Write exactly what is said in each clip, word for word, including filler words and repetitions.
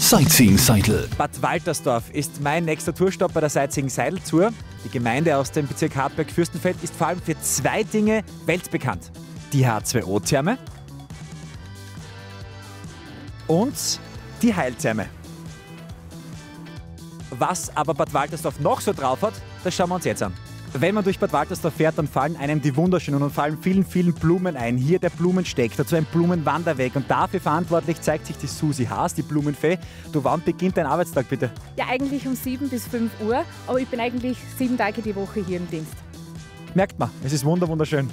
Sightseeing Seidl. Bad Waltersdorf ist mein nächster Tourstopp bei der Sightseeing Seidl Tour. Die Gemeinde aus dem Bezirk Hartberg-Fürstenfeld ist vor allem für zwei Dinge weltbekannt. Die H zwei O-Therme und die Heiltherme. Was aber Bad Waltersdorf noch so drauf hat, das schauen wir uns jetzt an. Wenn man durch Bad Waltersdorf fährt, dann fallen einem die wunderschönen und vor allem vielen, vielen Blumen ein. Hier der Blumensteck, dazu ein Blumenwanderweg. Und dafür verantwortlich zeigt sich die Susi Haas, die Blumenfee. Du, wann beginnt dein Arbeitstag bitte? Ja, eigentlich um sieben bis fünf Uhr, aber ich bin eigentlich sieben Tage die Woche hier im Dienst. Merkt man, es ist wunder wunderschön.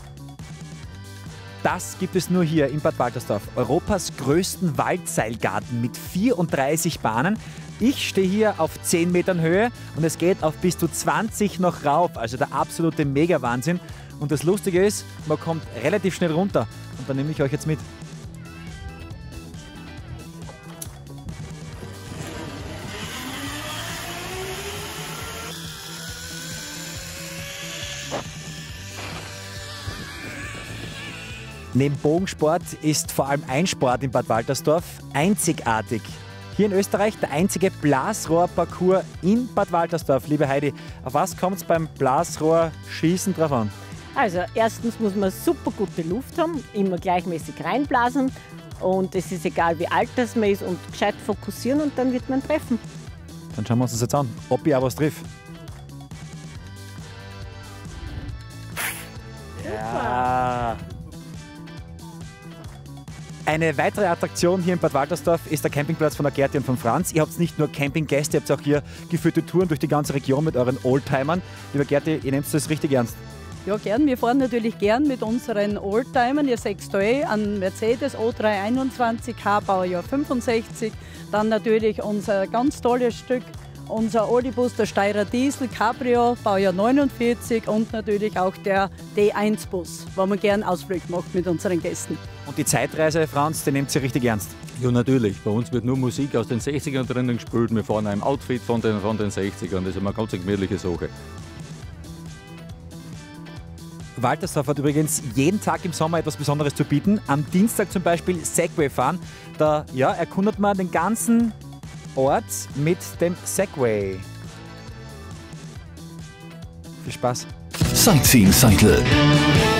Das gibt es nur hier in Bad Waltersdorf. Europas größten Waldseilgarten mit vierunddreißig Bahnen. Ich stehe hier auf zehn Metern Höhe und es geht auf bis zu zwanzig noch rauf. Also der absolute Mega-Wahnsinn. Und das Lustige ist, man kommt relativ schnell runter. Und da nehme ich euch jetzt mit. Neben Bogensport ist vor allem ein Sport in Bad Waltersdorf einzigartig. Hier in Österreich der einzige Blasrohrparcours in Bad Waltersdorf. Liebe Heidi, auf was kommt es beim Blasrohrschießen drauf an? Also erstens muss man super gute Luft haben, immer gleichmäßig reinblasen und es ist egal wie alt das man ist und gescheit fokussieren und dann wird man treffen. Dann schauen wir uns das jetzt an, ob ich auch was trifft. Ja. Eine weitere Attraktion hier in Bad Waltersdorf ist der Campingplatz von der Gerti und von Franz. Ihr habt nicht nur Campinggäste, ihr habt auch hier geführte Touren durch die ganze Region mit euren Oldtimern. Lieber Gerti, ihr nehmt das richtig ernst. Ja, gern. Wir fahren natürlich gern mit unseren Oldtimern. Ihr seht da eh an Mercedes O drei einundzwanzig H, Baujahr fünfundsechzig. Dann natürlich unser ganz tolles Stück, unser Oldibus, der Steyrer Diesel Cabrio, Baujahr neunundvierzig und natürlich auch der D eins Bus, wo man gern Ausflug macht mit unseren Gästen. Und die Zeitreise, Franz, die nehmt ihr richtig ernst? Ja, natürlich. Bei uns wird nur Musik aus den sechzigern drinnen gespielt. Wir fahren im Outfit von den, von den sechzigern. Das ist eine ganz gemütliche Sache. Waltersdorf hat übrigens jeden Tag im Sommer etwas Besonderes zu bieten. Am Dienstag zum Beispiel Segway fahren. Da ja, erkundet man den ganzen Ort mit dem Segway. Viel Spaß. Sightseeing Seidl.